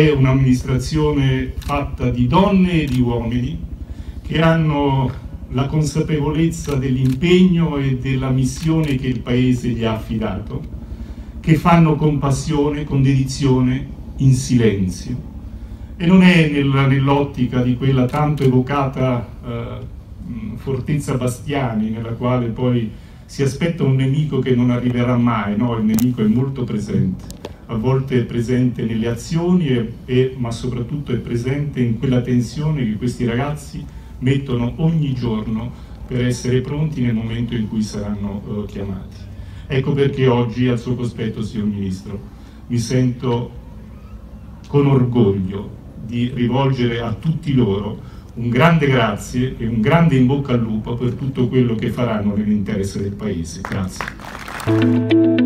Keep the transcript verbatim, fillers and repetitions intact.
è un'amministrazione fatta di donne e di uomini che hanno la consapevolezza dell'impegno e della missione che il Paese gli ha affidato, che fanno con passione, con dedizione, in silenzio. E non è nell'ottica di quella tanto evocata eh, fortezza Bastiani, nella quale poi si aspetta un nemico che non arriverà mai, no, il nemico è molto presente, a volte è presente nelle azioni, e, e, ma soprattutto è presente in quella tensione che questi ragazzi mettono ogni giorno per essere pronti nel momento in cui saranno uh, chiamati. Ecco perché oggi al suo cospetto, signor Ministro, mi sento con orgoglio di rivolgere a tutti loro un grande grazie e un grande in bocca al lupo per tutto quello che faranno nell'interesse del Paese. Grazie.